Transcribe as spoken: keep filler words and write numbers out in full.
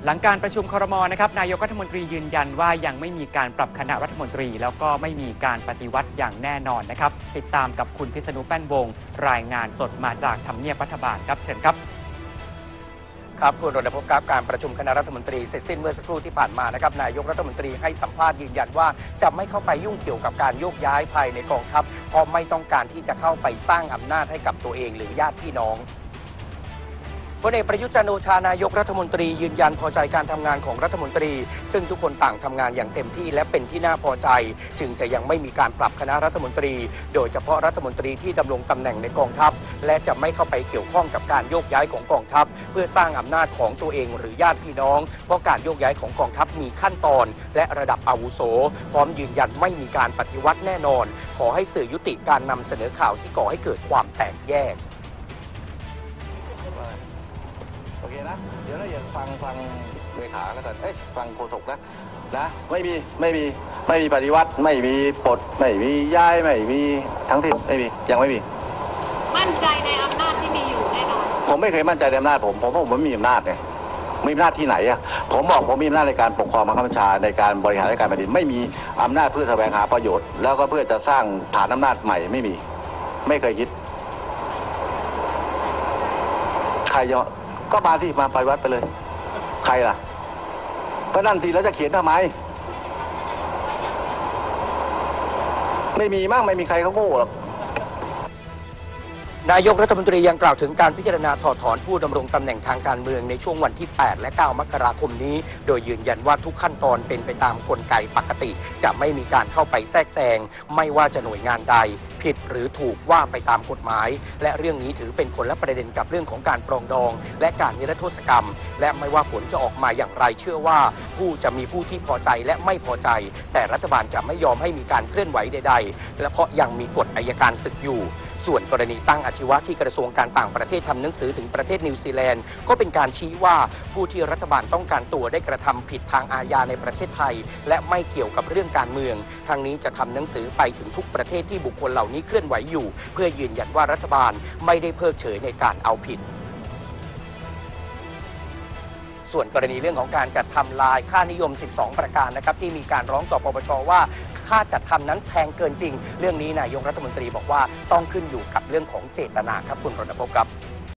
หลังการประชุมครม.นะครับนายกรัฐมนตรียืนยันว่ายังไม่มีการปรับคณะรัฐมนตรีแล้วก็ไม่มีการปฏิวัติอย่างแน่นอนนะครับติดตามกับคุณพิษณุแป้นวงศ์รายงานสดมาจากทำเนียบรัฐบาลครับเชิญครับครับคุณรณพงศ์ครับการประชุมคณะรัฐมนตรีเสร็จสิ้นเมื่อสักครู่ที่ผ่านมานะครับนายกรัฐมนตรีให้สัมภาษณ์ยืนยันว่าจะไม่เข้าไปยุ่งเกี่ยวกับการโยกย้ายภายในกองทัพเพราะไม่ต้องการที่จะเข้าไปสร้างอำนาจให้กับตัวเองหรือญาติพี่น้องพลเอกประยุทธ์จันทร์โอชานายกรัฐมนตรียืนยันพอใจการทำงานของรัฐมนตรีซึ่งทุกคนต่างทำงานอย่างเต็มที่และเป็นที่น่าพอใจจึงจะยังไม่มีการปรับคณะรัฐมนตรีโดยเฉพาะรัฐมนตรีที่ดำรงตำแหน่งในกองทัพและจะไม่เข้าไปเกี่ยวข้องกับการโยกย้ายของกองทัพเพื่อสร้างอำนาจของตัวเองหรือญาติพี่น้องเพราะการโยกย้ายของกองทัพมีขั้นตอนและระดับอาวุโสพร้อมยืนยันไม่มีการปฏิวัติแน่นอนขอให้สื่อยุติการนำเสนอข่าวที่ก่อให้เกิดความแตกแยกโอเคนะเดี๋ยวเราอย่าฟังฟังเลขาแล้วกันเอ้ยฟังโฆษกนะนะไม่มีไม่มีไม่มีปฏิวัติไม่มีปลดไม่มีย้ายไม่มีทั้งที่ไม่มียังไม่มีมั่นใจในอำนาจที่มีอยู่แน่นอนผมไม่เคยมั่นใจในอำนาจผมผมว่าผมไม่มีอำนาจไงมีอำนาจที่ไหนอะผมบอกผมมีอำนาจในการปกครองบังคับบัญชาในการบริหารราชการแผ่นดินไม่มีอำนาจเพื่อแสวงหาประโยชน์แล้วก็เพื่อจะสร้างฐานอำนาจใหม่ไม่มีไม่เคยคิดใครจะก็มาที่มาปฏิวัติไปเลยใครล่ะก็นั่นทีแล้วจะเขียนทำไมไม่มีมั้งไม่มีใครเขาโง่หรอกนายกรัฐมนตรียังกล่าวถึงการพิจารณาถอดถอนผู้ดำรงตำแหน่งทางการเมืองในช่วงวันที่แปดและเก้ามกราคมนี้โดยยืนยันว่าทุกขั้นตอนเป็นไปตามกลไกปกติจะไม่มีการเข้าไปแทรกแซงไม่ว่าจะหน่วยงานใดผิดหรือถูกว่าไปตามกฎหมายและเรื่องนี้ถือเป็นคนละประเด็นกับเรื่องของการปรองดองและการนิรโทษกรรมและไม่ว่าผลจะออกมาอย่างไรเชื่อว่าผู้จะมีผู้ที่พอใจและไม่พอใจแต่รัฐบาลจะไม่ยอมให้มีการเคลื่อนไหวใดๆและเพราะยังมีกฎอัยการศึกอยู่ส่วนกรณีตั้งอาชีวะที่กระทรวงการต่างประเทศทำหนังสือถึงประเทศนิวซีแลนด์ก็เป็นการชี้ว่าผู้ที่รัฐบาลต้องการตัวได้กระทำผิดทางอาญาในประเทศไทยและไม่เกี่ยวกับเรื่องการเมืองทางนี้จะทำหนังสือไปถึงทุกประเทศที่บุคคลเหล่านี้เคลื่อนไหวอยู่เพื่อยืนยันว่ารัฐบาลไม่ได้เพิกเฉยในการเอาผิดส่วนกรณีเรื่องของการจัดทำลายค่านิยมสิบสองประการนะครับที่มีการร้องต่อปปชว่าค่าจัดทำนั้นแพงเกินจริงเรื่องนี้นายกรัฐมนตรีบอกว่าต้องขึ้นอยู่กับเรื่องของเจตนาครับคุณรณพงศ์ครับ